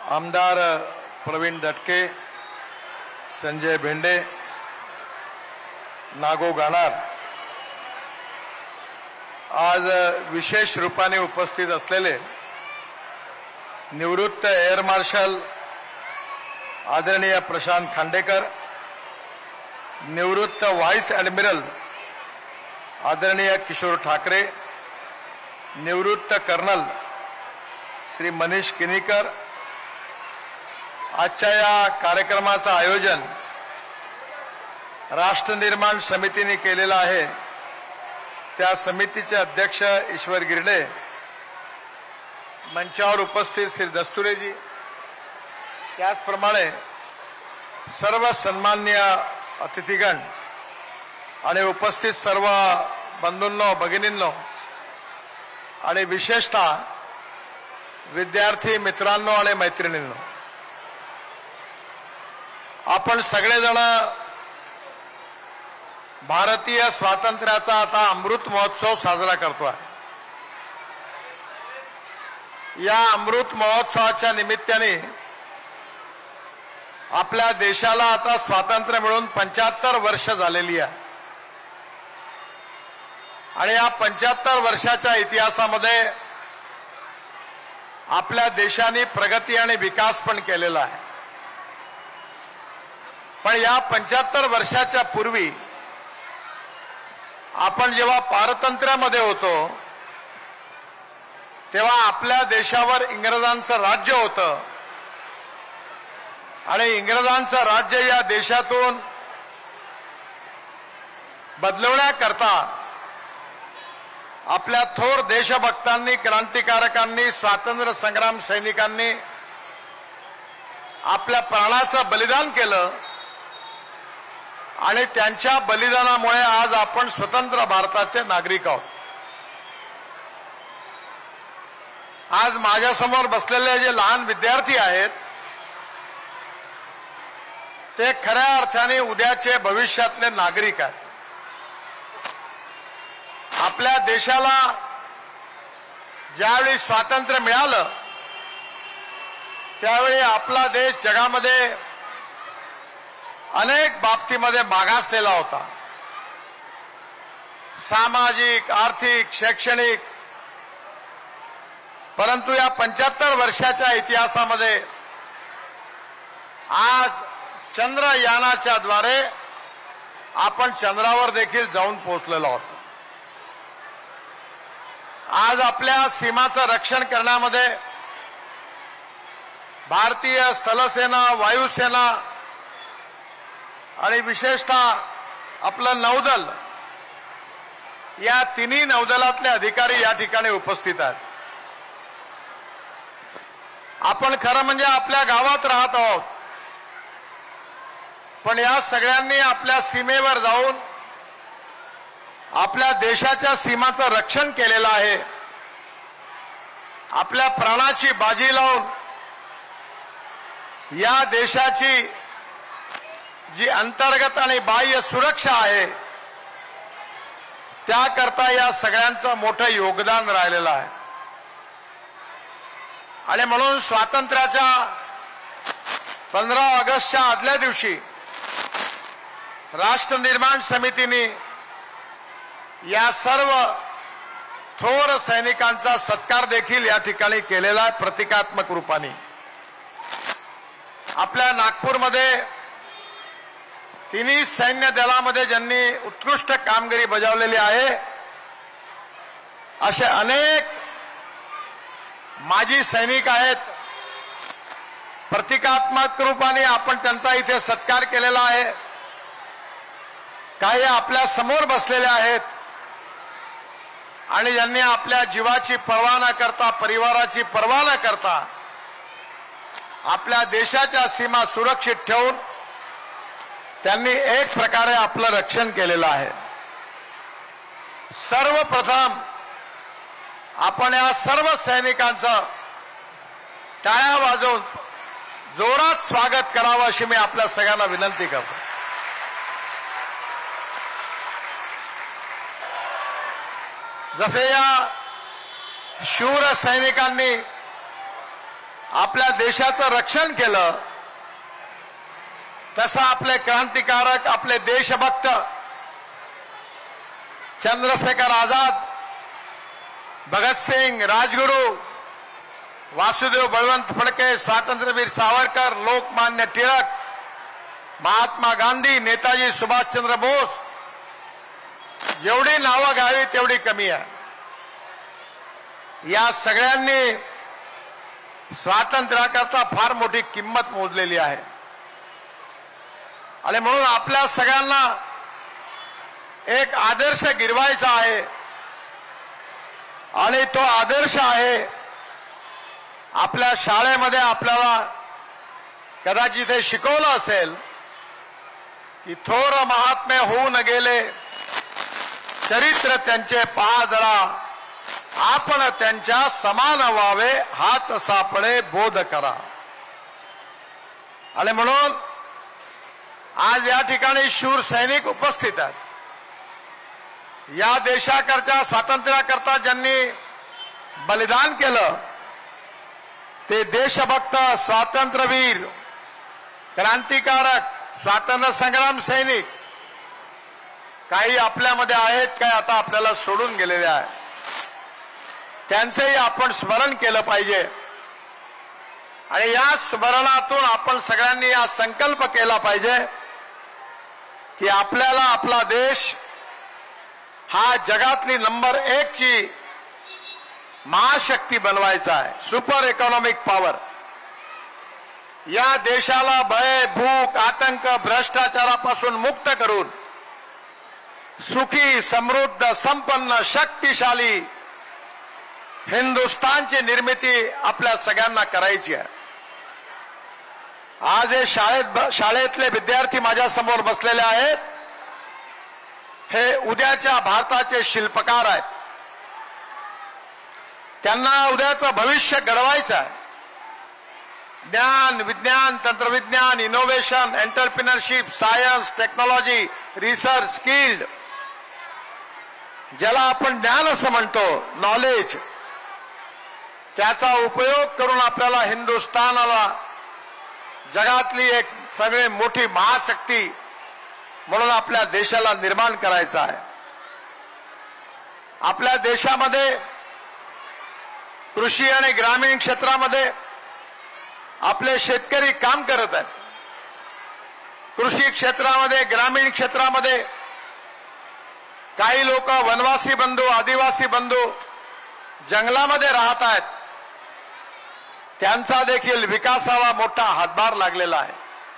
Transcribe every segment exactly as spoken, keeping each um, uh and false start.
आमदार प्रवीण दटके, संजय भेंडे, नागो गानार आज विशेष रूपाने उपस्थित असलेले निवृत्त एअर मार्शल आदरणीय प्रशांत खांडेकर, निवृत्त व्हाइस ॲडमिरल आदरणीय किशोर ठाकरे, निवृत्त कर्नल श्री मनीष किनीकर, आजच्या या कार्यक्रमाचं आयोजन राष्ट्र निर्माण समितीने केलेलं आहे। त्या समितीचे अध्यक्ष ईश्वर गिरडे, मंचावर उपस्थित श्री दस्तुरेजी, त्याचप्रमाणे सर्व सन्माननीय अतिथीगण आणि उपस्थित सर्व बंधूंनो, भगिनींनो आणि विशेषतः विद्यार्थी मित्रांनो आणि मैत्रिणींनो, आपण सगळेजण भारतीय स्वातंत्र्याचा आता अमृत महोत्सव साजरा करतोय। या अमृत महोत्सवाच्या निमित्ताने आपल्या देशाला आता स्वातंत्र्य मिळून पंच्याहत्तर वर्ष झालेली आहे आणि या पंच्याहत्तर वर्षाच्या इतिहासामध्ये आपल्या देशाने प्रगती आणि विकास पण केलेला आहे। पण या पंच्याहत्तर वर्षाच्या पूर्वी आपण जेव्हा पारतंत्र्यामध्ये होतो तेव्हा आपल्या देशावर इंग्रजांचं राज्य होतं आणि इंग्रजांचं राज्य या देशातून बदलवण्याकरता आपल्या थोर देशभक्तांनी, क्रांतिकारकांनी, स्वातंत्र्य संग्राम सैनिकांनी आपल्या प्राणाचं बलिदान केलं आणि त्यांच्या बलिदानामुळे आज आपण स्वतंत्र भारताचे नागरिक आहोत। आज माझ्यासमोर बसलेले जे लहान विद्यार्थी आहेत ते खऱ्या अर्थाने उद्याचे भविष्यातले नागरिक आहेत। आपल्या देशाला ज्यावेळी स्वातंत्र्य मिळालं त्यावेळी आपला देश जगामध्ये अनेक बाबतीमध्ये मागासलेला होता। सामाजिक, आर्थिक, शैक्षणिक, परंतु या पंच्याहत्तर वर्षाच्या इतिहासामध्ये आज चंद्रयानाच्या द्वारे आपण चंद्रावर देखील जाऊन पोहोचलेलो आहोत। आज आपल्या सीमाचं रक्षण करण्यामध्ये भारतीय स्थलसेना, वायुसेना आणि विशेषतः आपलं नौदल या तिन्ही नौदलातले अधिकारी या ठिकाणी उपस्थित आहेत। आपण खरं म्हणजे आपल्या गावात राहत आहोत, पण या सगळ्यांनी आपल्या सीमेवर जाऊन आपल्या देशाच्या सीमाचं रक्षण केलेलं आहे। आपल्या प्राणाची बाजी लावून या देशाची जी अंतर्गत आणि बाह्य सुरक्षा आहे त्याकरता या सगळ्यांचं मोठं योगदान राहिलेलं आहे। आणि म्हणून स्वातंत्र्याच्या पंधरा ऑगस्टच्या आदल्या दिवशी राष्ट्र निर्माण समितीने या सर्व थोर सैनिकांचा सत्कार देखील या ठिकाणी केलेला आहे प्रतिकात्मक रूपाने। आपल्या नागपूरमध्ये तिन्ही सैन्य दलामध्ये ज्यांनी उत्कृष्ट कामगिरी बजावलेली आहे असे अनेक माजी सैनिक आहेत। प्रतिकात्मक रूपाने आपण त्यांचा इथे सत्कार केलेला आहे। काही आपल्या समोर बसलेले आहेत आणि ज्यांनी आपल्या जीवाची पर्वा न करता, परिवाराची पर्वा न करता आपल्या देशाच्या सीमा सुरक्षित ठेवून त्यांनी एक प्रकारे आपलं रक्षण केलेलं आहे। सर्वप्रथम आपण या सर्व सैनिकांचं टाळ्या वाजवून जोरात स्वागत करावं अशी मी आपल्या सगळ्यांना विनंती करतो। जसे या शूर सैनिकांनी आपल्या देशाचं रक्षण केलं, तसं आपले क्रांतिकारक, आपले देशभक्त चंद्रशेखर आझाद, भगतसिंग, राजगुरू, वासुदेव बळवंत फडके, स्वातंत्र्यवीर सावरकर, लोकमान्य टिळक, महात्मा गांधी, नेताजी सुभाषचंद्र बोस, जेवढी नावं घ्यावी तेवढी कमी आहे. या सगळ्यांनी स्वातंत्र्याकरता फार मोठी किंमत मोजलेली आहे. आणि म्हणून आपल्या सगळ्यांना एक आदर्श गिरवायचा आहे. आणि तो आदर्श आहे, आपल्या शाळेमध्ये आपल्याला कदाचित हे शिकवलं असेल की थोर महात्मे होऊन गेले, चरित्र त्यांचे पहा जरा, आपण त्यांच्या समान व्हावे, हाच सापडे बोध करा. आणि म्हणून आज या ठिकाणी शूर सैनिक उपस्थित आहेत. या देशाकरता, स्वातंत्र्याकरता ज्यांनी बलिदान केलं ते देशभक्त, स्वातंत्र्यवीर, क्रांतिकारक, स्वातंत्र्य संग्राम सैनिक काही आपल्यामध्ये आहेत, काय आता आपल्याला सोडून गेलेले आहेत. त्यांचेही आपण स्मरण केलं पाहिजे. आणि या स्मरणातून आपण सगळ्यांनी हा संकल्प केला पाहिजे की आपल्याला आपला देश हा जगातली नंबर एक ची महाशक्ती बनवायचा आहे, सुपर इकॉनॉमिक पॉवर. या देशाला भय, भूक, आतंक, भ्रष्टाचारापासून मुक्त करून सुखी, समृद्ध, संपन्न, शक्तिशाली हिंदुस्थानची निर्मिती आपल्या सगळ्यांना करायची आहे. आज हे शाळेत शाळेतले विद्यार्थी माझ्या समोर बसलेले आहेत, हे उद्याच्या भारताचे शिल्पकार आहेत. त्यांना उद्याचं भविष्य घडवायचं आहे. ज्ञान, विज्ञान, तंत्रविज्ञान, innovation, entrepreneurship, science, technology, research, skilled, ज्याला आपण ज्ञान असं म्हणतो, नॉलेज, त्याचा उपयोग करून आपल्याला हिंदुस्थानाला जगातली एक सगळे मोठी महाशक्ती म्हणून आपल्या देशाला निर्माण करायचा आहे. आपल्या देशामध्ये कृषी आणि ग्रामीण क्षेत्रामध्ये आपले शेतकरी काम करत आहेत. कृषी क्षेत्रामध्ये, ग्रामीण क्षेत्रामध्ये काही लोक वनवासी बंधू, आदिवासी बंधू जंगलामध्ये राहत आहेत. त्यांचा देखील विकासाला मोठा हातभार लागलेला आहे.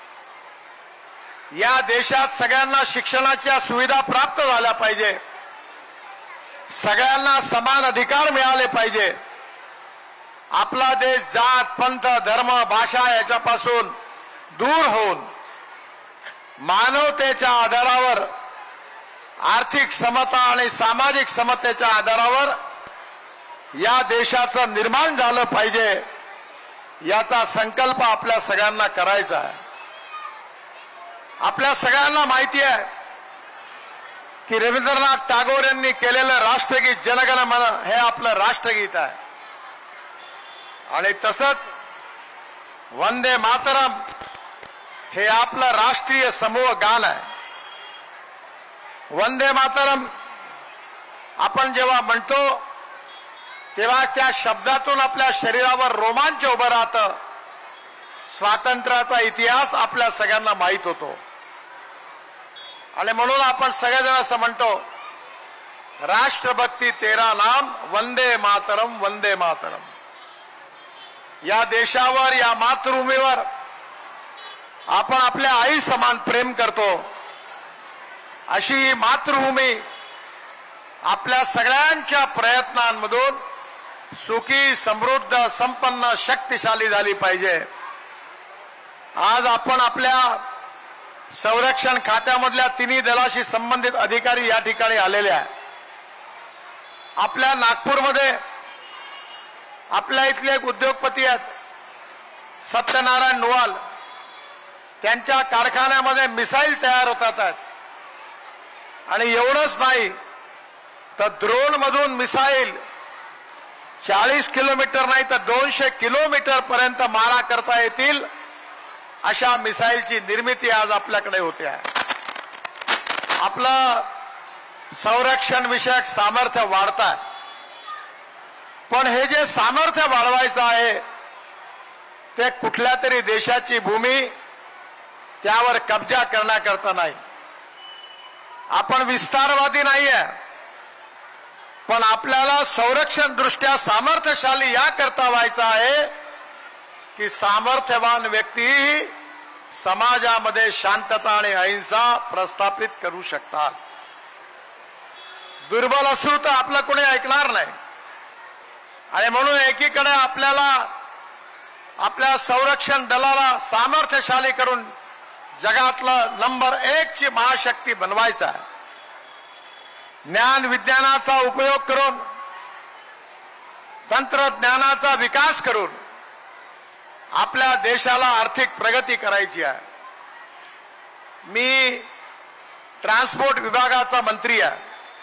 या देशात सगळ्यांना शिक्षणाच्या सुविधा प्राप्त झाल्या पाहिजे, सगळ्यांना समान अधिकार मिळाले पाहिजे. आपला देश जात, पंथ, धर्म, भाषा याच्यापासून दूर होऊन मानवतेच्या आधारावर, आर्थिक समता आणि सामाजिक समतेच्या आधारावर या देशाचं निर्माण झालं पाहिजे, याचा संकल्प आपल्या सगळ्यांना करायचा आहे. आपल्या सगळ्यांना माहिती आहे की रवींद्रनाथ टागोर यांनी केलेलं राष्ट्रगीत जनगण मन हे आपलं राष्ट्रगीत आहे. आणि तसंच वंदे मातरम हे आपलं राष्ट्रीय समूह गान आहे. वंदे मातरम आपण जेव्हा म्हणतो तेव्हा त्या शब्दातून आपल्या शरीरावर रोमांच उभं राहतं. स्वातंत्र्याचा इतिहास आपल्या सगळ्यांना माहीत होतो. आणि म्हणून आपण सगळेजण असं म्हणतो, राष्ट्रभक्ती तेरा नाम, वंदे मातरम, वंदे मातरम. या देशावर, या मातृभूमीवर आपण आपल्या आई समान प्रेम करतो. अशी ही मातृभूमी आपल्या सगळ्यांच्या प्रयत्नांमधून सुखी, समृद्ध, संपन्न, शक्तिशाली झाली पाहिजे. आज आपण आपल्या संरक्षण खात्यामधल्या तिन्ही दलाशी संबंधित अधिकारी या ठिकाणी आलेले आहेत. आपल्या नागपूरमध्ये आपल्या इथले एक उद्योगपती आहेत, सत्यनारायण नुवाल. त्यांच्या कारखान्यामध्ये मिसाईल तयार होतात आहेत. आणि एवढंच नाही तर ड्रोन मधून मिसाईल चाळीस किलोमीटर नाही तर दोनशे किलोमीटर पर्यंत मारा करता येतील अशा मिसाईलची निर्मिती आज आपल्याकडे होते आहे। आपलं संरक्षण विषयक सामर्थ्य वाढत आहे, पण हे जे सामर्थ्य वाढवायचं आहे ते कुठल्या तरी देशाची भूमी त्यावर कब्जा करण्याकरता नाही। आपण विस्तारवादी नाहीये, पण आपल्याला संरक्षण दृष्ट्या सामर्थ्यशाली या करता व्हायचं आहे की सामर्थ्यवान व्यक्ती समाजामध्ये शांतता आणि अहिंसा प्रस्थापित करू शकतात। दुर्बल असू तर आपलं कोणी ऐकणार नाही, आणि म्हणून एकीकडे आपल्याला आपल्या संरक्षण दलाला सामर्थ्यशाली करून जगातलं नंबर एक ची महाशक्ती बनवायचा आहे। ज्ञान विज्ञानाचा उपयोग करून, तंत्रज्ञानाचा विकास करून आपल्या देशाला आर्थिक प्रगती करायची आहे। मी ट्रान्सपोर्ट विभागाचा मंत्री आहे।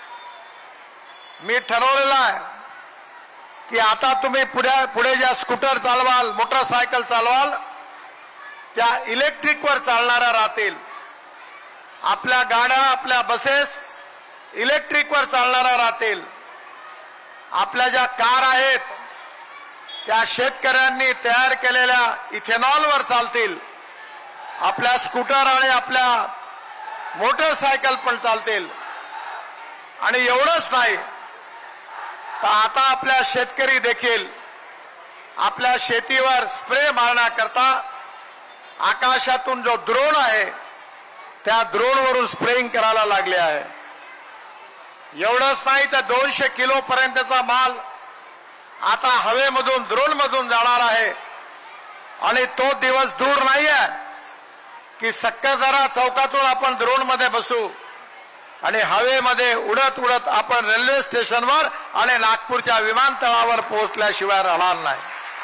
मी ठरवलेलं आहे की आता तुम्ही पुढे पुढे ज्या स्कूटर चालवाल, मोटरसायकल चालवाल, त्या इलेक्ट्रिकवर चालणाऱ्या राहतील। आपल्या गाड्या, आपल्या बसेस इलेक्ट्रिकवर चालणाऱ्या राहतील। आपल्या ज्या कार आहेत त्या शेतकऱ्यांनी तयार केलेल्या इथेनॉलवर चालतील। आपल्या स्कूटर आणि आपल्या मोटरसायकल पण चालतील। आणि एवढंच नाही तर आता आपल्या शेतकरी देखील आपल्या शेतीवर स्प्रे मारण्याकरता आकाशातून जो ड्रोन आहे त्या ड्रोनवरून स्प्रेइंग करायला लागले आहे। एवढंच नाही तर दोनशे किलो पर्यंतचा माल आता हवेमधून ड्रोनमधून जाणार आहे। आणि तो दिवस दूर नाही आहे की सक्करदरा चौकातून आपण ड्रोनमध्ये बसू आणि हवेमध्ये उडत उडत आपण रेल्वे स्टेशनवर आणि नागपूरच्या विमानतळावर पोहोचल्याशिवाय राहणार नाही।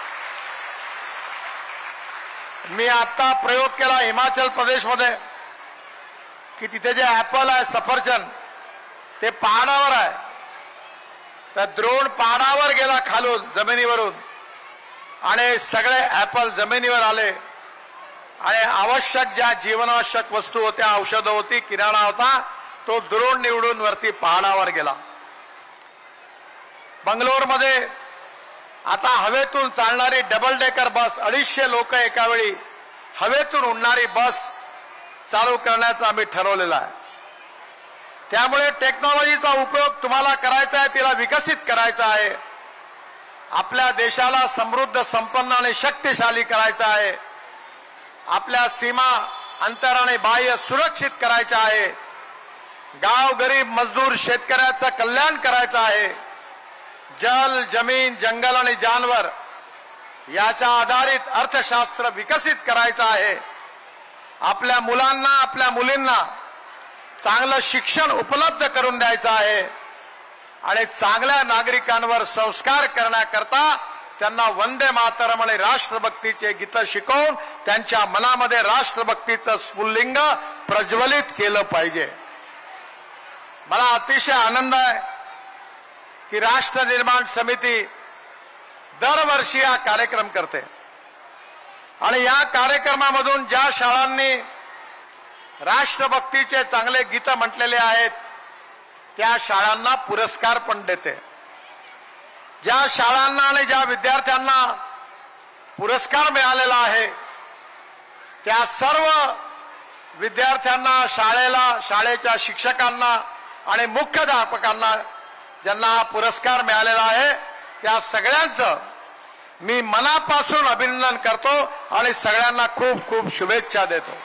मी आता प्रयोग केला हिमाचल प्रदेशमध्ये की तिथे जे ऍपल आहे, सफरचंद, ते पहाडावर आहे। तर ड्रोन पहाडावर गेला खालून जमिनीवरून आणि सगळे ऍपल जमिनीवर आले आणि आवश्यक ज्या जीवनावश्यक वस्तू होत्या, औषधं होती, किराणा होता, तो ड्रोन निवडून वरती पहाडावर गेला। बंगलोरमध्ये आता हवेतून चालणारी डबल डेकर बस, अडीचशे लोक एका वेळी हवेतून उडणारी बस चालू करण्याचं आम्ही ठरवलेलं आहे। त्यामुळे टेक्नॉलॉजीचा उपयोग तुम्हाला करायचा आहे, तिला विकसित करायचा आहे। आपल्या देशाला समृद्ध, संपन्न आणि शक्तिशाली करायचा आहे। आपल्या सीमा अंतर आणि बाह्य सुरक्षित करायचं आहे। गाव, गरीब, मजदूर, शेतकऱ्याचं कल्याण करायचं आहे। जल, जमीन, जंगल आणि जानवर याच्या आधारित अर्थशास्त्र विकसित करायचं आहे। आपल्या मुलांना, आपल्या मुलींना चांगलं शिक्षण उपलब्ध करून द्यायचं आहे आणि चांगल्या नागरिकांवर संस्कार करण्याकरता त्यांना वंदे मातरम आणि राष्ट्रभक्तीचे गीत शिकवून त्यांच्या मनामध्ये राष्ट्रभक्तीचं स्फुल्लिंग प्रज्वलित केलं पाहिजे। मला अतिशय आनंद आहे की राष्ट्र निर्माण समिती दरवर्षी हा कार्यक्रम करते आणि या कार्यक्रमामधून ज्या शाळांनी राष्ट्रभक्तीचे चांगले गीत म्हटलेले आहेत त्या शाळांना पुरस्कार पण देते। ज्या शाळांना आणि ज्या विद्यार्थ्यांना पुरस्कार मिळालेला आहे त्या सर्व विद्यार्थ्यांना, शाळेला, शाळेच्या शिक्षकांना आणि मुख्याध्यापकांना ज्यांना हा पुरस्कार मिळालेला आहे त्या सगळ्यांचं मी मनापासून अभिनंदन करतो आणि सगळ्यांना खूप खूप शुभेच्छा देतो।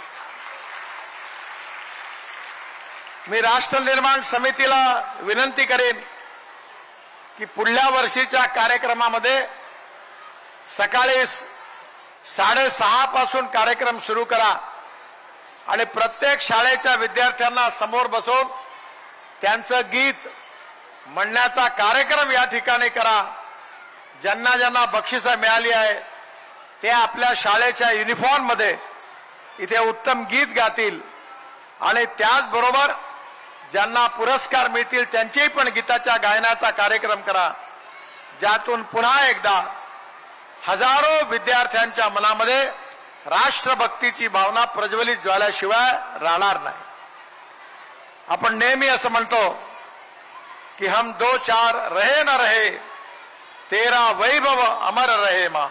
मी राष्ट्र निर्माण समितीला विनंती करेन की पुढल्या वर्षीच्या कार्यक्रमामध्ये सकाळी साडेसहा पासून कार्यक्रम सुरू करा आणि प्रत्येक शाळेच्या विद्यार्थ्यांना समोर बसवून त्यांचं गीत म्हणण्याचा कार्यक्रम या ठिकाणी करा। ज्यांना ज्यांना बक्षिसं मिळाली आहे ते आपल्या शाळेच्या युनिफॉर्म मध्ये इथे उत्तम गीत गातील आणि त्याचबरोबर ज्यांना पुरस्कार मिळतील त्यांचेही पण गीताच्या गायनाचा कार्यक्रम करा। ज्यातून पुन्हा एकदा हजारो विद्यार्थ्यांच्या मनामध्ये राष्ट्रभक्तीची भावना प्रज्वलित झाल्याशिवाय राहणार नाही। आपण नेहमी असं म्हणतो की हम दो चार रहे न रहे तेरा वैभव अमर रहे मां।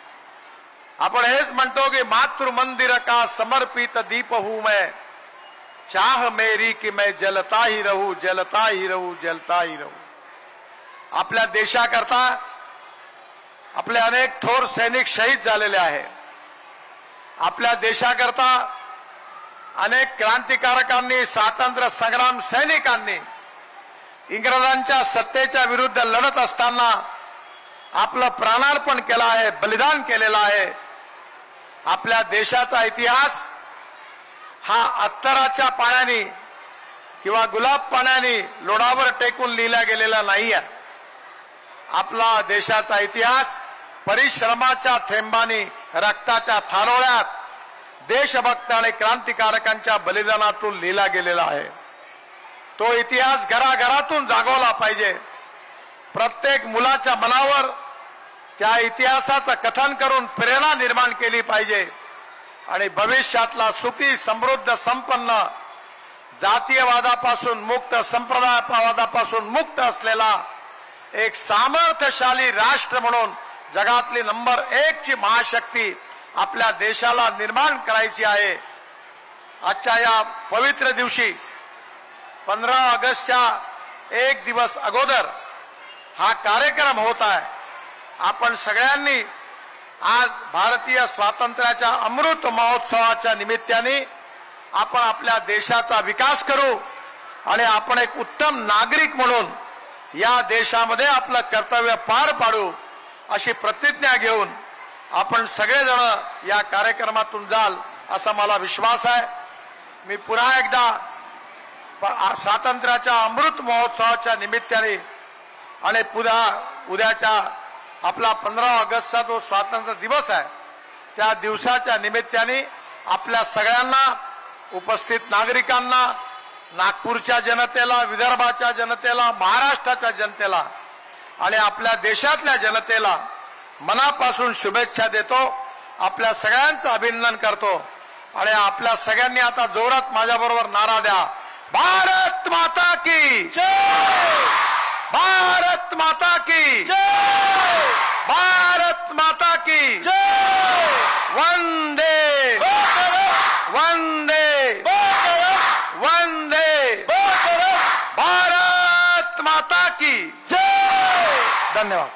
आपण हेच म्हणतो की मातृ मंदिर का समर्पित दीप हूं मैं, चाह मेरी कि मैं जलता ही रहूं जलता ही रहूं जलता ही रहूं। आपल्या देशाकरता आपले अनेक थोर सैनिक शहीद झालेले आहे। आपल्या देशाकरता अनेक क्रांतिकारकांनी, स्वातंत्र्य संग्राम सैनिकांनी इंग्रजांच्या सत्तेच्या विरुद्ध लढत असताना आपलं प्राणार्पण केलं आहे, बलिदान केलेलं आहे। आपल्या देशाचा इतिहास हा अत्तराच्या पाण्याने किंवा गुलाब पाण्याने लोडावर टेकून लिहिला गेलेला नाही आहे। आपला देशाचा इतिहास परिश्रमाच्या थेंबानी, रक्ताच्या थारोळ्यात, देशभक्त आणि क्रांतिकारकांच्या बलिदानातून लिहिला गेलेला आहे। तो इतिहास घराघरातून जागवला पाहिजे। प्रत्येक मुलाच्या मनावर त्या इतिहासाचं कथन करून प्रेरणा निर्माण केली पाहिजे आणि भविष्यातला सुखी, समृद्ध, संपन्न, जातीयवादापासून मुक्त, संप्रदायवादापासून मुक्त असलेला एक सामर्थ्यशाली राष्ट्र म्हणून जगातली नंबर एक ची महाशक्ती आपल्या देशाला निर्माण करायची आहे। आजच्या या पवित्र दिवशी पंधरा ऑगस्टच्या एक दिवस अगोदर हा कार्यक्रम होत आहे। आपण सगळ्यांनी आज भारतीय स्वातंत्र्याच्या अमृत महोत्सवाच्या निमित्ताने आपण आपल्या देशाचा विकास करू आणि आपण एक उत्तम नागरिक म्हणून या देशामध्ये आपलं कर्तव्य पार पाडू अशी प्रतिज्ञा घेऊन आपण सगळेजण या कार्यक्रमातून जाल असा मला विश्वास आहे। मी पुन्हा एकदा स्वातंत्र्याच्या अमृत महोत्सवाच्या निमित्ताने आणि पुन्हा उद्याच्या आपला पंधरा ऑगस्टचा जो स्वातंत्र्य दिवस आहे त्या दिवसाच्या निमित्ताने आपल्या सगळ्यांना, उपस्थित नागरिकांना, नागपूरच्या जनतेला, विदर्भाच्या जनतेला, महाराष्ट्राच्या जनतेला आणि आपल्या देशातल्या जनतेला मनापासून शुभेच्छा देतो। आपल्या सगळ्यांचं अभिनंदन करतो आणि आपल्या सगळ्यांनी आता जोरात माझ्याबरोबर नारा द्या, भारत माता की जय, भारत माता की जय, भारत माता की जय, वंदे वंदे वंदे भारत माता की जय। धन्यवाद।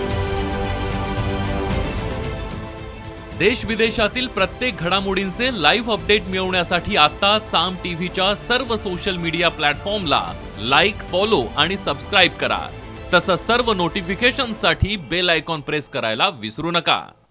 देश विदेशातील प्रत्येक घडामोडींचे लाईव्ह अपडेट मिळवण्यासाठी आता साम टीव्हीच्या सर्व सोशल मीडिया प्लॅटफॉर्मला लाईक, फॉलो आणि सबस्क्राईब करा। तसंच सर्व नोटिफिकेशनसाठी बेल आयकॉन प्रेस करायला विसरू नका।